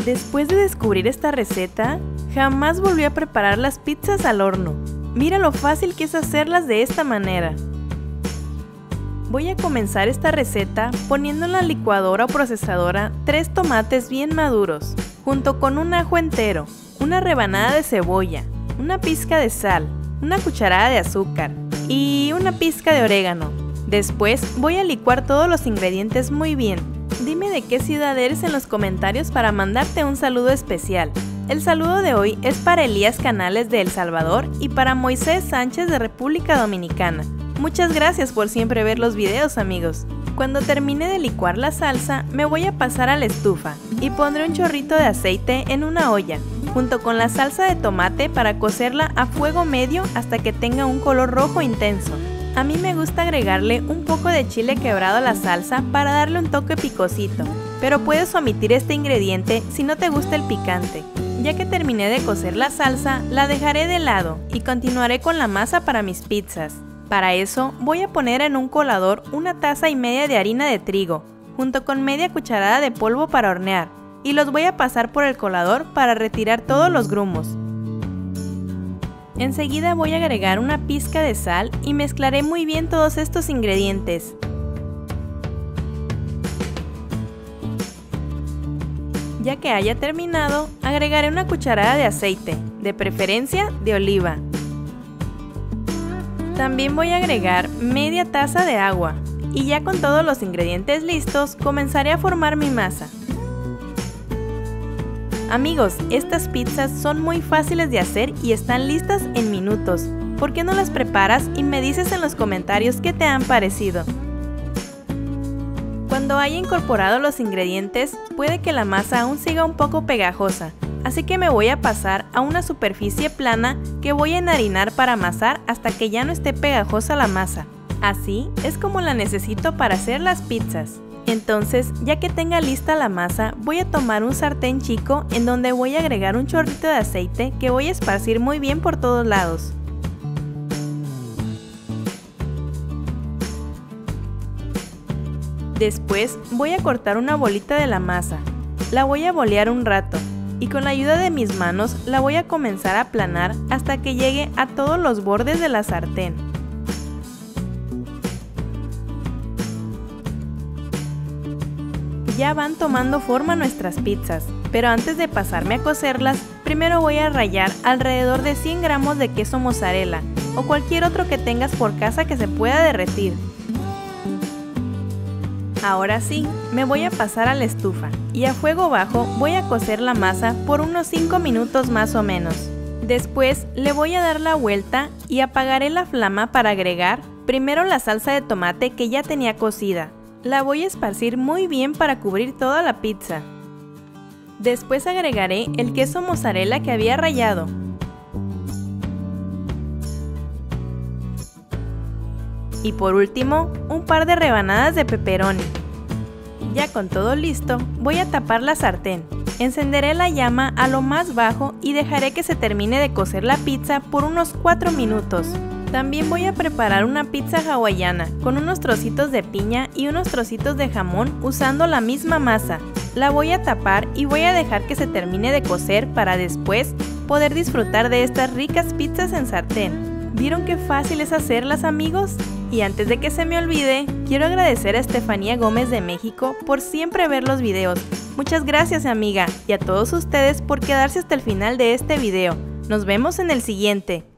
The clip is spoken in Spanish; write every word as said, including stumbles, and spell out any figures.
Después de descubrir esta receta, jamás volví a preparar las pizzas al horno. Mira lo fácil que es hacerlas de esta manera. Voy a comenzar esta receta poniendo en la licuadora o procesadora tres tomates bien maduros, junto con un ajo entero, una rebanada de cebolla, una pizca de sal, una cucharada de azúcar y una pizca de orégano. Después voy a licuar todos los ingredientes muy bien. Dime de qué ciudad eres en los comentarios para mandarte un saludo especial. El saludo de hoy es para Elías Canales de El Salvador y para Moisés Sánchez de República Dominicana. Muchas gracias por siempre ver los videos, amigos. Cuando termine de licuar la salsa, me voy a pasar a la estufa y pondré un chorrito de aceite en una olla, junto con la salsa de tomate para cocerla a fuego medio hasta que tenga un color rojo intenso. A mí me gusta agregarle un poco de chile quebrado a la salsa para darle un toque picosito, pero puedes omitir este ingrediente si no te gusta el picante. Ya que terminé de cocer la salsa, la dejaré de lado y continuaré con la masa para mis pizzas. Para eso voy a poner en un colador una taza y media de harina de trigo, junto con media cucharada de polvo para hornear, y los voy a pasar por el colador para retirar todos los grumos. Enseguida voy a agregar una pizca de sal y mezclaré muy bien todos estos ingredientes. Ya que haya terminado, agregaré una cucharada de aceite, de preferencia de oliva. También voy a agregar media taza de agua y ya con todos los ingredientes listos, comenzaré a formar mi masa. Amigos, estas pizzas son muy fáciles de hacer y están listas en minutos. ¿Por qué no las preparas y me dices en los comentarios qué te han parecido? Cuando haya incorporado los ingredientes, puede que la masa aún siga un poco pegajosa, así que me voy a pasar a una superficie plana que voy a enharinar para amasar hasta que ya no esté pegajosa la masa. Así es como la necesito para hacer las pizzas. Entonces, ya que tenga lista la masa, voy a tomar un sartén chico en donde voy a agregar un chorrito de aceite que voy a esparcir muy bien por todos lados. Después voy a cortar una bolita de la masa, la voy a bolear un rato y con la ayuda de mis manos la voy a comenzar a aplanar hasta que llegue a todos los bordes de la sartén. Ya van tomando forma nuestras pizzas, pero antes de pasarme a cocerlas, primero voy a rallar alrededor de cien gramos de queso mozzarella o cualquier otro que tengas por casa que se pueda derretir. Ahora sí, me voy a pasar a la estufa y a fuego bajo voy a cocer la masa por unos cinco minutos más o menos. Después le voy a dar la vuelta y apagaré la flama para agregar primero la salsa de tomate que ya tenía cocida. La voy a esparcir muy bien para cubrir toda la pizza. Después agregaré el queso mozzarella que había rallado. Y por último, un par de rebanadas de pepperoni. Ya con todo listo, voy a tapar la sartén. Encenderé la llama a lo más bajo y dejaré que se termine de cocer la pizza por unos cuatro minutos. También voy a preparar una pizza hawaiana con unos trocitos de piña y unos trocitos de jamón usando la misma masa. La voy a tapar y voy a dejar que se termine de cocer para después poder disfrutar de estas ricas pizzas en sartén. ¿Vieron qué fácil es hacerlas, amigos? Y antes de que se me olvide, quiero agradecer a Estefanía Gómez de México por siempre ver los videos. Muchas gracias, amiga, y a todos ustedes por quedarse hasta el final de este video. Nos vemos en el siguiente.